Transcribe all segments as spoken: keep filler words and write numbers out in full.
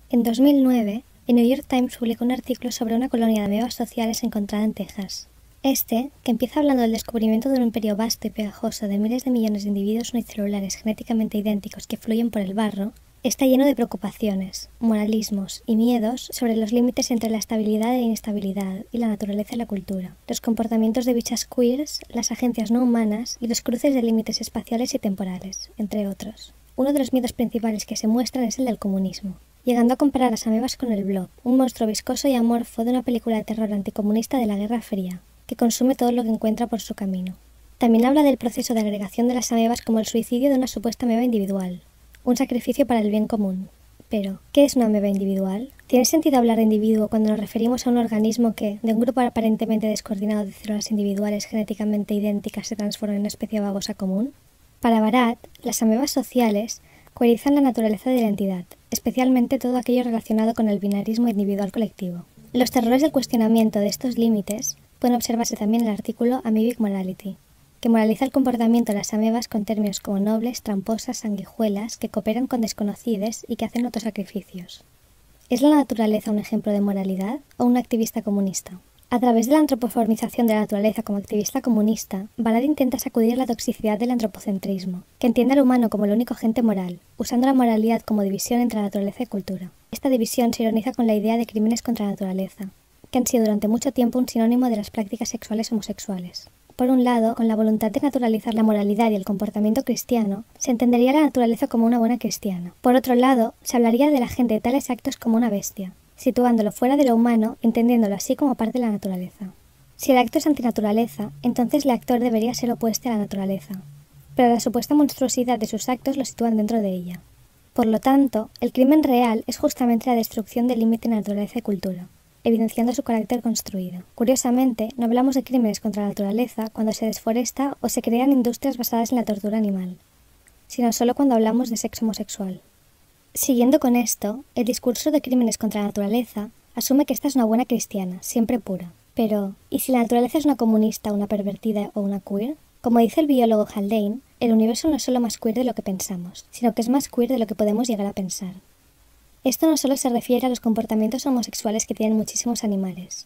En dos mil nueve, el New York Times publicó un artículo sobre una colonia de amebas sociales encontrada en Texas. Este, que empieza hablando del descubrimiento de un imperio vasto y pegajoso de miles de millones de individuos unicelulares genéticamente idénticos que fluyen por el barro, está lleno de preocupaciones, moralismos y miedos sobre los límites entre la estabilidad e inestabilidad y la naturaleza y la cultura, los comportamientos de bichas queers, las agencias no humanas y los cruces de límites espaciales y temporales, entre otros. Uno de los miedos principales que se muestran es el del comunismo, llegando a comparar a las amebas con el blob, un monstruo viscoso y amorfo de una película de terror anticomunista de la Guerra Fría, que consume todo lo que encuentra por su camino. También habla del proceso de agregación de las amebas como el suicidio de una supuesta ameba individual, un sacrificio para el bien común. Pero, ¿qué es una ameba individual? ¿Tiene sentido hablar de individuo cuando nos referimos a un organismo que, de un grupo aparentemente descoordinado de células individuales genéticamente idénticas, se transforma en una especie babosa común? Para Barat, las amebas sociales coerizan la naturaleza de la entidad, especialmente todo aquello relacionado con el binarismo individual-colectivo. Los terrores del cuestionamiento de estos límites pueden observarse también en el artículo Amoebic Morality, que moraliza el comportamiento de las amebas con términos como nobles, tramposas, sanguijuelas, que cooperan con desconocidos y que hacen autosacrificios. ¿Es la naturaleza un ejemplo de moralidad o un activista comunista? A través de la antropoformización de la naturaleza como activista comunista, Barat intenta sacudir la toxicidad del antropocentrismo, que entiende al humano como el único agente moral, usando la moralidad como división entre naturaleza y cultura. Esta división se ironiza con la idea de crímenes contra la naturaleza, que han sido durante mucho tiempo un sinónimo de las prácticas sexuales homosexuales. Por un lado, con la voluntad de naturalizar la moralidad y el comportamiento cristiano, se entendería la naturaleza como una buena cristiana. Por otro lado, se hablaría de la gente de tales actos como una bestia, situándolo fuera de lo humano, entendiéndolo así como parte de la naturaleza. Si el acto es antinaturaleza, entonces el actor debería ser opuesto a la naturaleza, pero la supuesta monstruosidad de sus actos lo sitúan dentro de ella. Por lo tanto, el crimen real es justamente la destrucción del límite naturaleza y cultura, evidenciando su carácter construido. Curiosamente, no hablamos de crímenes contra la naturaleza cuando se desforesta o se crean industrias basadas en la tortura animal, sino solo cuando hablamos de sexo homosexual. Siguiendo con esto, el discurso de crímenes contra la naturaleza asume que esta es una buena cristiana, siempre pura. Pero, ¿y si la naturaleza es una comunista, una pervertida o una queer? Como dice el biólogo Haldane, el universo no es solo más queer de lo que pensamos, sino que es más queer de lo que podemos llegar a pensar. Esto no solo se refiere a los comportamientos homosexuales que tienen muchísimos animales,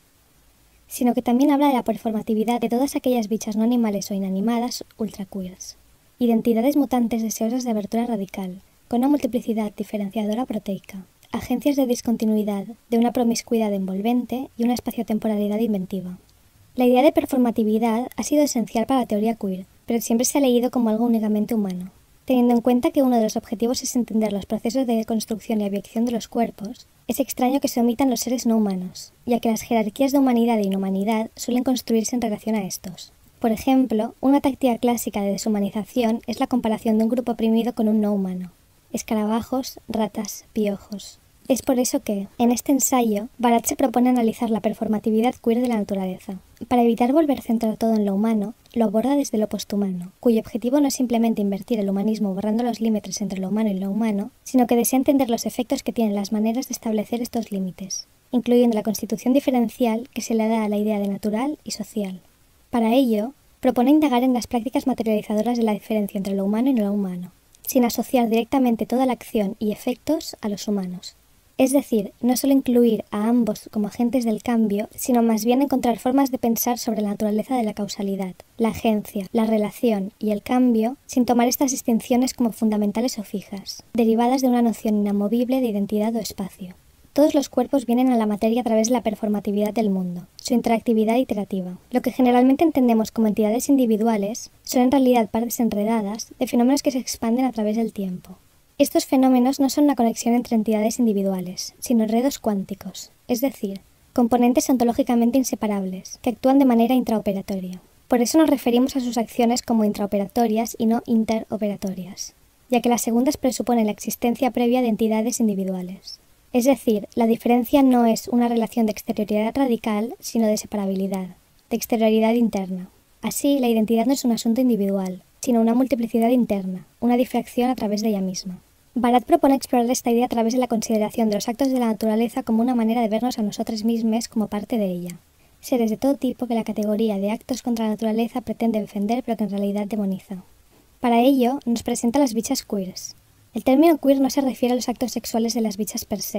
sino que también habla de la performatividad de todas aquellas bichas no animales o inanimadas ultraqueers, identidades mutantes deseosas de abertura radical, con una multiplicidad diferenciadora proteica, agencias de discontinuidad, de una promiscuidad envolvente y una espaciotemporalidad inventiva. La idea de performatividad ha sido esencial para la teoría queer, pero siempre se ha leído como algo únicamente humano. Teniendo en cuenta que uno de los objetivos es entender los procesos de deconstrucción y abyección de los cuerpos, es extraño que se omitan los seres no humanos, ya que las jerarquías de humanidad e inhumanidad suelen construirse en relación a estos. Por ejemplo, una táctica clásica de deshumanización es la comparación de un grupo oprimido con un no humano: escarabajos, ratas, piojos. Es por eso que, en este ensayo, Barat se propone analizar la performatividad queer de la naturaleza. Para evitar volver a centrar todo en lo humano, lo aborda desde lo posthumano, cuyo objetivo no es simplemente invertir el humanismo borrando los límites entre lo humano y lo humano, sino que desea entender los efectos que tienen las maneras de establecer estos límites, incluyendo la constitución diferencial que se le da a la idea de natural y social. Para ello, propone indagar en las prácticas materializadoras de la diferencia entre lo humano y no lo humano, sin asociar directamente toda la acción y efectos a los humanos. Es decir, no solo incluir a ambos como agentes del cambio, sino más bien encontrar formas de pensar sobre la naturaleza de la causalidad, la agencia, la relación y el cambio, sin tomar estas distinciones como fundamentales o fijas, derivadas de una noción inamovible de identidad o espacio. Todos los cuerpos vienen a la materia a través de la performatividad del mundo, su interactividad iterativa. Lo que generalmente entendemos como entidades individuales son en realidad partes enredadas de fenómenos que se expanden a través del tiempo. Estos fenómenos no son una conexión entre entidades individuales, sino enredos cuánticos, es decir, componentes ontológicamente inseparables, que actúan de manera intraoperatoria. Por eso nos referimos a sus acciones como intraoperatorias y no interoperatorias, ya que las segundas presuponen la existencia previa de entidades individuales. Es decir, la diferencia no es una relación de exterioridad radical, sino de separabilidad, de exterioridad interna. Así, la identidad no es un asunto individual, sino una multiplicidad interna, una difracción a través de ella misma. Barat propone explorar esta idea a través de la consideración de los actos de la naturaleza como una manera de vernos a nosotros mismos como parte de ella, seres de todo tipo que la categoría de actos contra la naturaleza pretende defender pero que en realidad demoniza. Para ello, nos presenta las bichas queers. El término queer no se refiere a los actos sexuales de las bichas per se,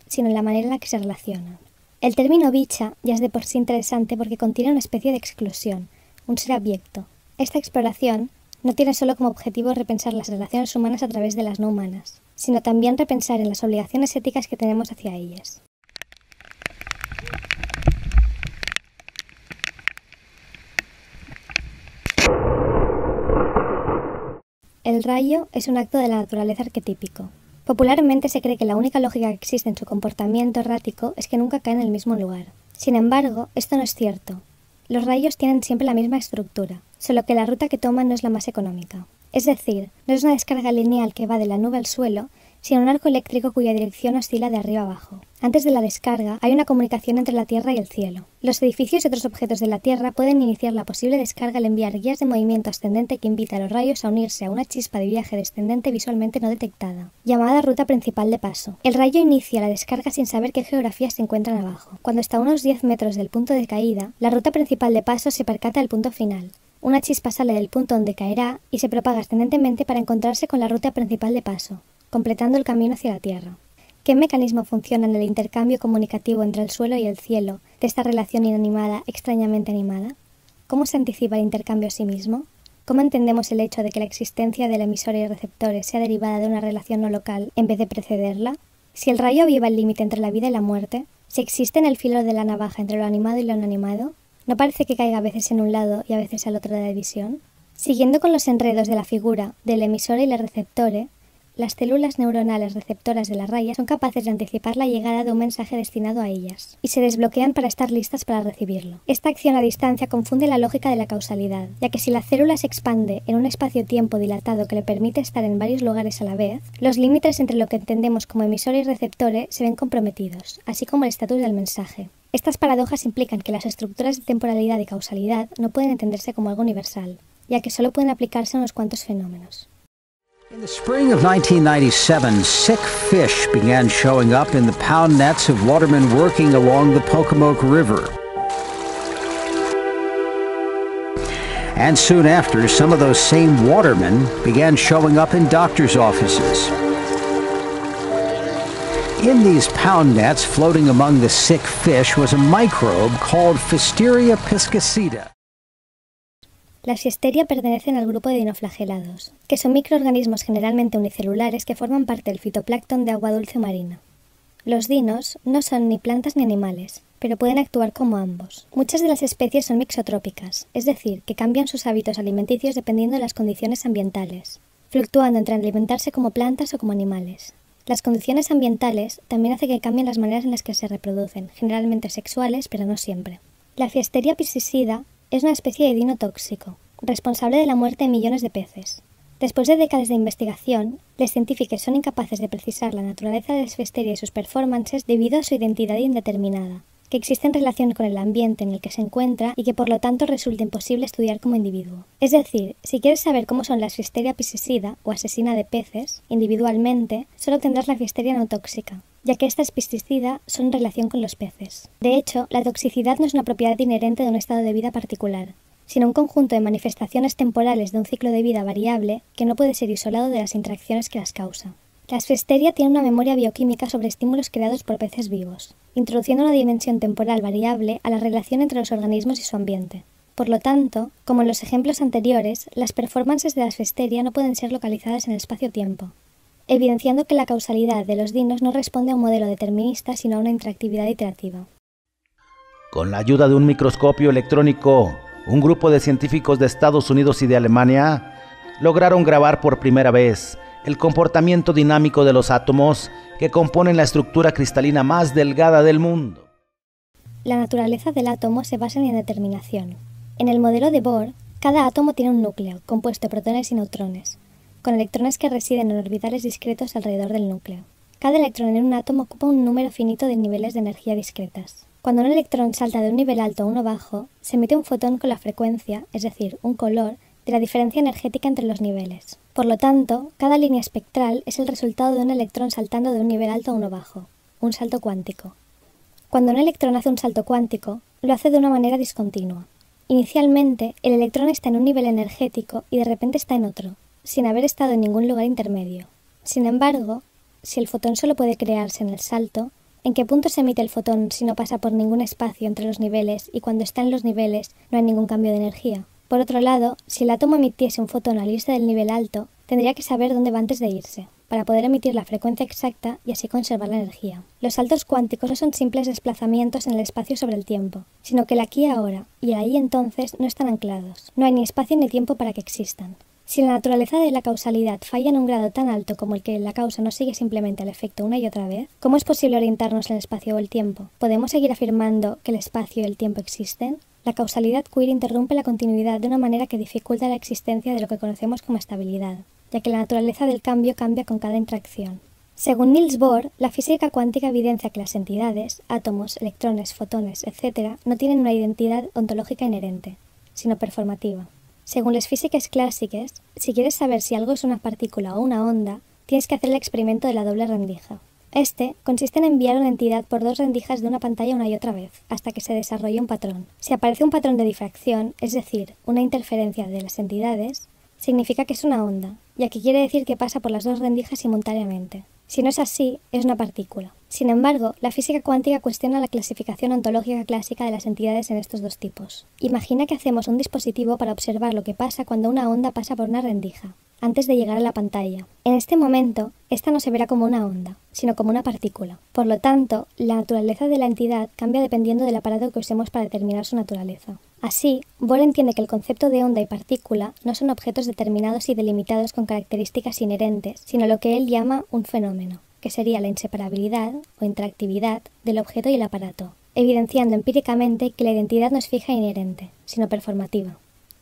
sino en la manera en la que se relacionan. El término bicha ya es de por sí interesante porque contiene una especie de exclusión, un ser abyecto. Esta exploración no tiene solo como objetivo repensar las relaciones humanas a través de las no humanas, sino también repensar en las obligaciones éticas que tenemos hacia ellas. El rayo es un acto de la naturaleza arquetípico. Popularmente se cree que la única lógica que existe en su comportamiento errático es que nunca cae en el mismo lugar. Sin embargo, esto no es cierto. Los rayos tienen siempre la misma estructura, solo que la ruta que toman no es la más económica. Es decir, no es una descarga lineal que va de la nube al suelo, sino un arco eléctrico cuya dirección oscila de arriba a abajo. Antes de la descarga, hay una comunicación entre la Tierra y el cielo. Los edificios y otros objetos de la Tierra pueden iniciar la posible descarga al enviar guías de movimiento ascendente que invita a los rayos a unirse a una chispa de viaje descendente visualmente no detectada, llamada ruta principal de paso. El rayo inicia la descarga sin saber qué geografías se encuentran abajo. Cuando está a unos diez metros del punto de caída, la ruta principal de paso se percata del punto final. Una chispa sale del punto donde caerá y se propaga ascendentemente para encontrarse con la ruta principal de paso, completando el camino hacia la Tierra. ¿Qué mecanismo funciona en el intercambio comunicativo entre el suelo y el cielo de esta relación inanimada extrañamente animada? ¿Cómo se anticipa el intercambio a sí mismo? ¿Cómo entendemos el hecho de que la existencia del emisor y receptores sea derivada de una relación no local en vez de precederla? Si el rayo aviva el límite entre la vida y la muerte, si existe en el filo de la navaja entre lo animado y lo inanimado, ¿no parece que caiga a veces en un lado y a veces al otro de la división? Siguiendo con los enredos de la figura del emisor y el receptore, las células neuronales receptoras de la raya son capaces de anticipar la llegada de un mensaje destinado a ellas, y se desbloquean para estar listas para recibirlo. Esta acción a distancia confunde la lógica de la causalidad, ya que si la célula se expande en un espacio-tiempo dilatado que le permite estar en varios lugares a la vez, los límites entre lo que entendemos como emisor y receptore se ven comprometidos, así como el estatus del mensaje. Estas paradojas implican que las estructuras de temporalidad y causalidad no pueden entenderse como algo universal, ya que solo pueden aplicarse a unos cuantos fenómenos. In the spring of nineteen ninety-seven, sick fish began showing up in the pound nets of watermen working along the Pocomoke River. And soon after, some of those same watermen began showing up in doctors' offices. In these pound nets, floating among the sick fish, was a microbe called Pfiesteria piscicida. Las Pfiesteria pertenecen al grupo de dinoflagelados, que son microorganismos generalmente unicelulares que forman parte del fitoplancton de agua dulce marina. Los dinos no son ni plantas ni animales, pero pueden actuar como ambos. Muchas de las especies son mixotrópicas, es decir, que cambian sus hábitos alimenticios dependiendo de las condiciones ambientales, fluctuando entre alimentarse como plantas o como animales. Las condiciones ambientales también hacen que cambien las maneras en las que se reproducen, generalmente sexuales, pero no siempre. La Pfiesteria piscicida es una especie de dino tóxico, responsable de la muerte de millones de peces. Después de décadas de investigación, los científicos son incapaces de precisar la naturaleza de las Pfiesteria y sus performances debido a su identidad indeterminada, que existe en relación con el ambiente en el que se encuentra y que por lo tanto resulta imposible estudiar como individuo. Es decir, si quieres saber cómo son las Pfiesteria piscicida o asesina de peces, individualmente, solo tendrás la Pfiesteria no tóxica, ya que estas pesticidas son en relación con los peces. De hecho, la toxicidad no es una propiedad inherente de un estado de vida particular, sino un conjunto de manifestaciones temporales de un ciclo de vida variable que no puede ser isolado de las interacciones que las causa. Las Pfiesteria tienen una memoria bioquímica sobre estímulos creados por peces vivos, introduciendo una dimensión temporal variable a la relación entre los organismos y su ambiente. Por lo tanto, como en los ejemplos anteriores, las performances de las Pfiesteria no pueden ser localizadas en el espacio-tiempo, evidenciando que la causalidad de los dinos no responde a un modelo determinista, sino a una interactividad iterativa. Con la ayuda de un microscopio electrónico, un grupo de científicos de Estados Unidos y de Alemania lograron grabar por primera vez el comportamiento dinámico de los átomos que componen la estructura cristalina más delgada del mundo. La naturaleza del átomo se basa en la indeterminación. En el modelo de Bohr, cada átomo tiene un núcleo, compuesto de protones y neutrones, con electrones que residen en orbitales discretos alrededor del núcleo. Cada electrón en un átomo ocupa un número finito de niveles de energía discretas. Cuando un electrón salta de un nivel alto a uno bajo, se emite un fotón con la frecuencia, es decir, un color, de la diferencia energética entre los niveles. Por lo tanto, cada línea espectral es el resultado de un electrón saltando de un nivel alto a uno bajo, un salto cuántico. Cuando un electrón hace un salto cuántico, lo hace de una manera discontinua. Inicialmente, el electrón está en un nivel energético y de repente está en otro, sin haber estado en ningún lugar intermedio. Sin embargo, si el fotón solo puede crearse en el salto, ¿En qué punto se emite el fotón si no pasa por ningún espacio entre los niveles y cuando está en los niveles no hay ningún cambio de energía? Por otro lado, si el átomo emitiese un fotón al irse del nivel alto, tendría que saber dónde va antes de irse, para poder emitir la frecuencia exacta y así conservar la energía. Los saltos cuánticos no son simples desplazamientos en el espacio sobre el tiempo, sino que el aquí y ahora y el ahí entonces no están anclados. No hay ni espacio ni tiempo para que existan. Si la naturaleza de la causalidad falla en un grado tan alto como el que la causa no sigue simplemente al efecto una y otra vez, ¿cómo es posible orientarnos en el espacio o el tiempo? ¿Podemos seguir afirmando que el espacio y el tiempo existen? La causalidad queer interrumpe la continuidad de una manera que dificulta la existencia de lo que conocemos como estabilidad, ya que la naturaleza del cambio cambia con cada interacción. Según Niels Bohr, la física cuántica evidencia que las entidades, átomos, electrones, fotones, etcétera, no tienen una identidad ontológica inherente, sino performativa. Según las físicas clásicas, si quieres saber si algo es una partícula o una onda, tienes que hacer el experimento de la doble rendija. Este consiste en enviar una entidad por dos rendijas de una pantalla una y otra vez, hasta que se desarrolle un patrón. Si aparece un patrón de difracción, es decir, una interferencia de las entidades, significa que es una onda, ya que quiere decir que pasa por las dos rendijas simultáneamente. Si no es así, es una partícula. Sin embargo, la física cuántica cuestiona la clasificación ontológica clásica de las entidades en estos dos tipos. Imagina que hacemos un dispositivo para observar lo que pasa cuando una onda pasa por una rendija, antes de llegar a la pantalla. En este momento, esta no se verá como una onda, sino como una partícula. Por lo tanto, la naturaleza de la entidad cambia dependiendo del aparato que usemos para determinar su naturaleza. Así, Bohr entiende que el concepto de onda y partícula no son objetos determinados y delimitados con características inherentes, sino lo que él llama un fenómeno, que sería la inseparabilidad o interactividad del objeto y el aparato, evidenciando empíricamente que la identidad no es fija e inherente, sino performativa.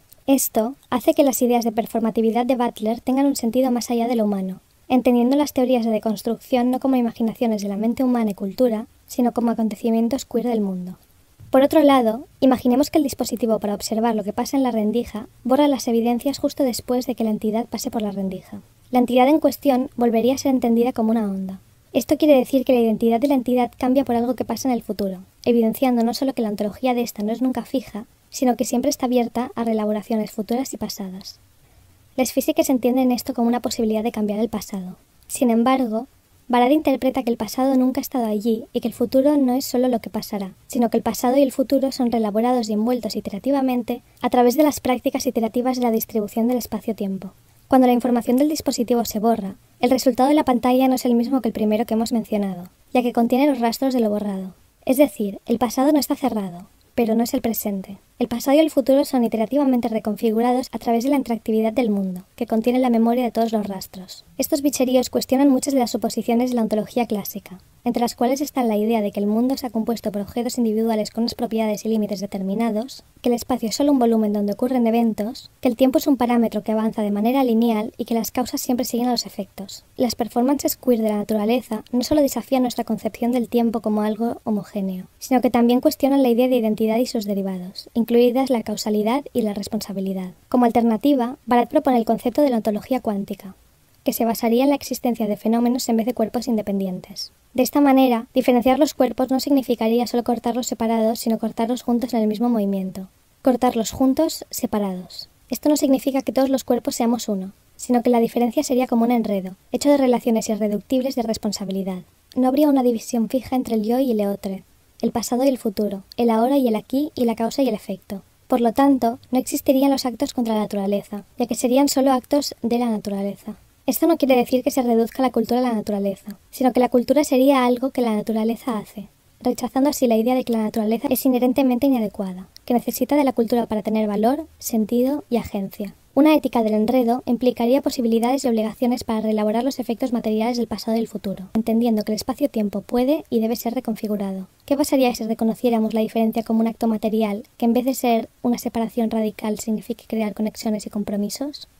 Esto hace que las ideas de performatividad de Butler tengan un sentido más allá de lo humano, entendiendo las teorías de deconstrucción no como imaginaciones de la mente humana y cultura, sino como acontecimientos queer del mundo. Por otro lado, imaginemos que el dispositivo para observar lo que pasa en la rendija borra las evidencias justo después de que la entidad pase por la rendija. La entidad en cuestión volvería a ser entendida como una onda. Esto quiere decir que la identidad de la entidad cambia por algo que pasa en el futuro, evidenciando no solo que la ontología de esta no es nunca fija, sino que siempre está abierta a reelaboraciones futuras y pasadas. Las físicas entienden esto como una posibilidad de cambiar el pasado. Sin embargo, Barad interpreta que el pasado nunca ha estado allí y que el futuro no es solo lo que pasará, sino que el pasado y el futuro son reelaborados y envueltos iterativamente a través de las prácticas iterativas de la distribución del espacio-tiempo. Cuando la información del dispositivo se borra, el resultado de la pantalla no es el mismo que el primero que hemos mencionado, ya que contiene los rastros de lo borrado. Es decir, el pasado no está cerrado, pero no es el presente. El pasado y el futuro son iterativamente reconfigurados a través de la interactividad del mundo, que contiene la memoria de todos los rastros. Estos bicheríos cuestionan muchas de las suposiciones de la ontología clásica, entre las cuales están la idea de que el mundo está compuesto por objetos individuales con unas propiedades y límites determinados, que el espacio es solo un volumen donde ocurren eventos, que el tiempo es un parámetro que avanza de manera lineal y que las causas siempre siguen a los efectos. Las performances queer de la naturaleza no solo desafían nuestra concepción del tiempo como algo homogéneo, sino que también cuestionan la idea de identidad y sus derivados, incluidas la causalidad y la responsabilidad. Como alternativa, Barad propone el concepto de la ontología cuántica, que se basaría en la existencia de fenómenos en vez de cuerpos independientes. De esta manera, diferenciar los cuerpos no significaría solo cortarlos separados, sino cortarlos juntos en el mismo movimiento. Cortarlos juntos, separados. Esto no significa que todos los cuerpos seamos uno, sino que la diferencia sería como un enredo, hecho de relaciones irreductibles de responsabilidad. No habría una división fija entre el yo y el eotre, el pasado y el futuro, el ahora y el aquí y la causa y el efecto. Por lo tanto, no existirían los actos contra la naturaleza, ya que serían solo actos de la naturaleza. Esto no quiere decir que se reduzca la cultura a la naturaleza, sino que la cultura sería algo que la naturaleza hace, rechazando así la idea de que la naturaleza es inherentemente inadecuada, que necesita de la cultura para tener valor, sentido y agencia. Una ética del enredo implicaría posibilidades y obligaciones para reelaborar los efectos materiales del pasado y el futuro, entendiendo que el espacio-tiempo puede y debe ser reconfigurado. ¿Qué pasaría si reconociéramos la diferencia como un acto material que en vez de ser una separación radical signifique crear conexiones y compromisos?